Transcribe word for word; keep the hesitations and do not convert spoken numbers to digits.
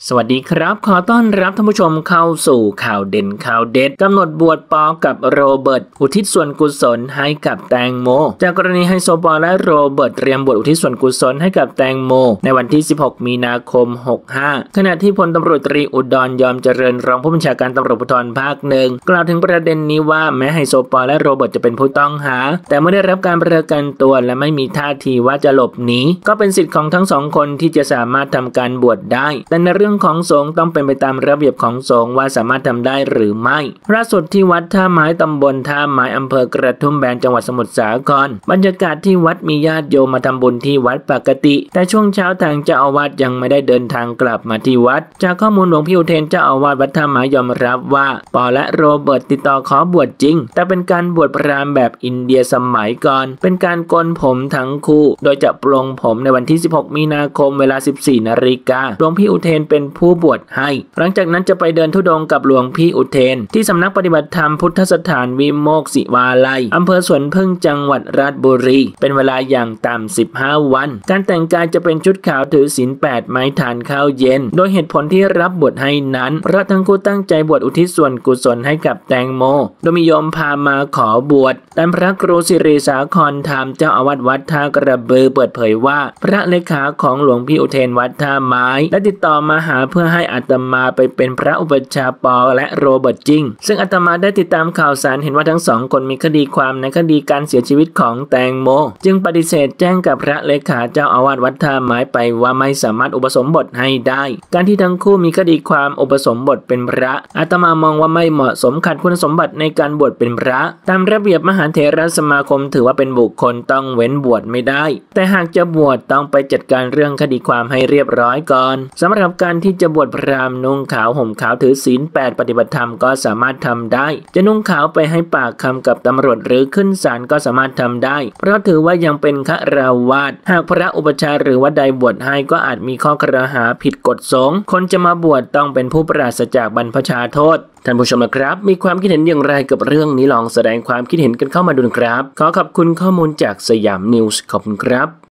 สวัสดีครับขอต้อนรับท่านผู้ชมเข้าสู่ข่าวเด่นข่าวเด็ดกำหนดบวชปอกับโรเบิร์ตอุทิศส่วนกุศลให้กับแตงโมจากกรณีไฮโซปอและโรเบิร์ตเตรียมบวชอุทิศส่วนกุศลให้กับแตงโมในวันที่สิบหกมีนาคมหกห้าขณะที่พลตำรวจตรีอุดรยอมเจริญรองผู้บัญชาการตำรวจภูธรภาคหนึ่งกล่าวถึงประเด็นนี้ว่าแม้ไฮโซปอและโรเบิร์ตจะเป็นผู้ต้องหาแต่ไม่ได้รับการประกันตัวและไม่มีท่าทีว่าจะหลบหนีก็เป็นสิทธิ์ของทั้งสองคนที่จะสามารถทำการบวชได้แต่ในเรื่องของสงฆ์ต้องเป็นไปตามระเบียบของสงฆ์ว่าสามารถทำได้หรือไม่ล่าสุดที่วัดท่าไม้ตำบลท่าไม้อำเภอกระทุ่มแบนจังหวัดสมุทรสาครบรรยากาศที่วัดมีญาติโยมมาทำบุญที่วัดปกติแต่ช่วงเช้าทางเจ้าอาวาสยังไม่ได้เดินทางกลับมาที่วัดจากข้อมูลหลวงพี่อุเทนเจ้าอาวาสวัดท่าไม้ยอมรับว่าปอและโรเบิร์ตติดต่อขอบวชจริงแต่เป็นการบวชพราหมณ์แบบอินเดียสมัยก่อนเป็นการโกนผมทั้งคู่โดยจะปลงผมในวันที่สิบหกมีนาคมเวลาสิบสี่นาฬิกาหลวงพี่อุเทนเป็นผู้บวชให้หลังจากนั้นจะไปเดินธุดงค์กับหลวงพี่อุเทนที่สำนักปฏิบัติธรรมพุทธสถานวิโมกศิวาลัยอำเภอสวนพึ่งจังหวัดราชบุรีเป็นเวลาอย่างต่ำสิบห้าวันการแต่งกายจะเป็นชุดขาวถือศีลแปดไม้ทานข้าวเย็นโดยเหตุผลที่รับบวชให้นั้นเพราะทั้งคู่ตั้งใจบวชอุทิศส่วนกุศลให้กับแตงโมโดยมีโยมพามาขอบวชแต่พระครูสิริสาครธรรมเจ้าอาวาสวัดท่ากระบือเปิดเผยว่าพระเลขาของหลวงพี่อุเทนวัดท่าไม้ได้ติดต่อมาหาเพื่อให้อาตมาไปเป็นพระอุปัชฌาย์ปอและโรเบิร์ตจริงซึ่งอาตมาได้ติดตามข่าวสารเห็นว่าทั้งสองคนมีคดีความในคดีการเสียชีวิตของแตงโมจึงปฏิเสธแจ้งกับพระเลขาเจ้าอาวาสวัดท่าไม้ไปว่าไม่สามารถอุปสมบทให้ได้การที่ทั้งคู่มีคดีความอุปสมบทเป็นพระอาตมามองว่าไม่เหมาะสมขัดคุณสมบัติในการบวชเป็นพระตามระเบียบมหาเถรสมาคมถือว่าเป็นบุคคลต้องเว้นบวชไม่ได้แต่หากจะบวชต้องไปจัดการเรื่องคดีความให้เรียบร้อยก่อนสำหรับการที่จะบวชพราหมณ์นุ่งขาวห่มขาวถือศีลแปดปฏิบัติธรรมก็สามารถทำได้จะนุ่งขาวไปให้ปากคำกับตำรวจหรือขึ้นศาลก็สามารถทำได้เพราะถือว่ายังเป็นฆราวาสหากพระอุปชฌาย์หรือว่าใดบวชให้ก็อาจมีข้อกล่าวหาผิดกฎสงฆ์คนจะมาบวชต้องเป็นผู้ปราศจากบรรพชาโทษท่านผู้ชมนะครับมีความคิดเห็นอย่างไรกับเรื่องนี้ลองแสดงความคิดเห็นกันเข้ามาดูนะครับขอขอบคุณข้อมูลจากสยามนิวส์ขอบคุณครับ